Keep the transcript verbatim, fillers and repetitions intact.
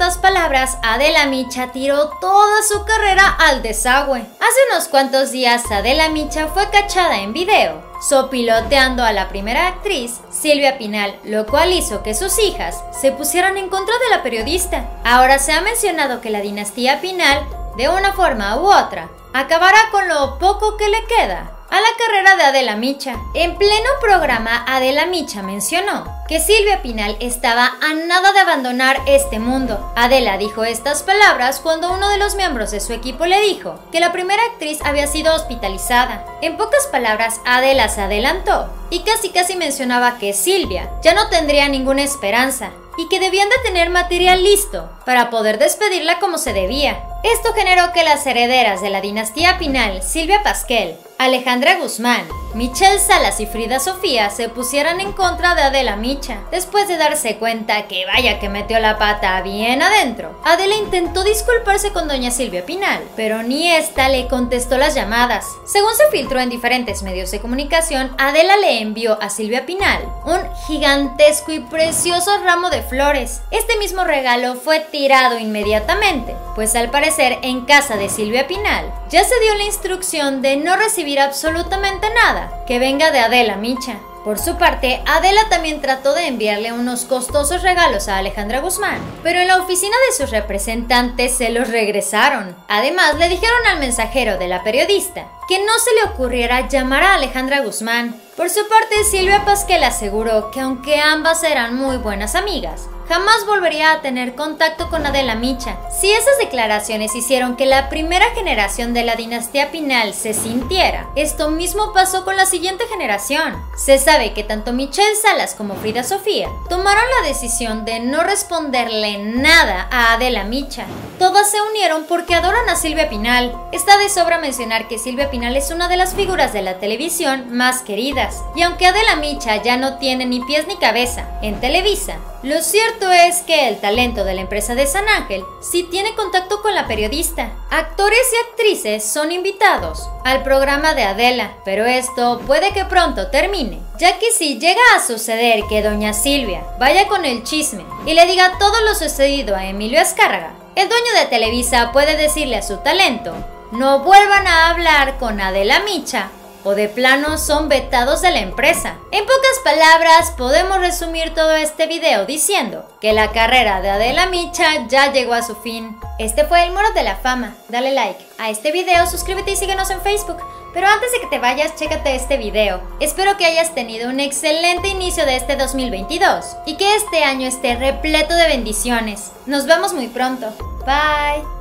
tantas palabras, Adela Micha tiró toda su carrera al desagüe. Hace unos cuantos días Adela Micha fue cachada en video, sopiloteando a la primera actriz, Silvia Pinal, lo cual hizo que sus hijas se pusieran en contra de la periodista. Ahora se ha mencionado que la dinastía Pinal, de una forma u otra, acabará con lo poco que le queda a la carrera de Adela Micha. En pleno programa, Adela Micha mencionó que Silvia Pinal estaba a nada de abandonar este mundo. Adela dijo estas palabras cuando uno de los miembros de su equipo le dijo que la primera actriz había sido hospitalizada. En pocas palabras, Adela se adelantó y casi casi mencionaba que Silvia ya no tendría ninguna esperanza y que debían de tener material listo para poder despedirla como se debía. Esto generó que las herederas de la dinastía Pinal, Silvia Pasquel, Alejandra Guzmán, Michelle Salas y Frida Sofía se pusieran en contra de Adela Micha. Después de darse cuenta que vaya que metió la pata bien adentro, Adela intentó disculparse con doña Silvia Pinal, pero ni esta le contestó las llamadas. Según se filtró en diferentes medios de comunicación, Adela le envió a Silvia Pinal un gigantesco y precioso ramo de flores. Este mismo regalo fue tirado inmediatamente, pues al parecer en casa de Silvia Pinal ya se dio la instrucción de no recibir absolutamente nada que venga de Adela Micha. Por su parte, Adela también trató de enviarle unos costosos regalos a Alejandra Guzmán, pero en la oficina de sus representantes se los regresaron. Además, le dijeron al mensajero de la periodista que no se le ocurriera llamar a Alejandra Guzmán. Por su parte, Silvia Pasquel aseguró que aunque ambas eran muy buenas amigas, jamás volvería a tener contacto con Adela Micha. Si esas declaraciones hicieron que la primera generación de la dinastía Pinal se sintiera, esto mismo pasó con la siguiente generación. Se sabe que tanto Michelle Salas como Frida Sofía tomaron la decisión de no responderle nada a Adela Micha. Todas se unieron porque adoran a Silvia Pinal. Está de sobra mencionar que Silvia Pinal es una de las figuras de la televisión más queridas. Y aunque Adela Micha ya no tiene ni pies ni cabeza en Televisa, lo cierto es que el talento de la empresa de San Ángel sí tiene contacto con la periodista. Actores y actrices son invitados al programa de Adela, pero esto puede que pronto termine, ya que si llega a suceder que doña Silvia vaya con el chisme y le diga todo lo sucedido a Emilio Azcárraga, el dueño de Televisa puede decirle a su talento: no vuelvan a hablar con Adela Micha, o de plano son vetados de la empresa. En pocas palabras, podemos resumir todo este video diciendo que la carrera de Adela Micha ya llegó a su fin. Este fue el Muro de la Fama. Dale like a este video, suscríbete y síguenos en Facebook. Pero antes de que te vayas, chécate este video. Espero que hayas tenido un excelente inicio de este dos mil veintidós y que este año esté repleto de bendiciones. Nos vemos muy pronto. Bye.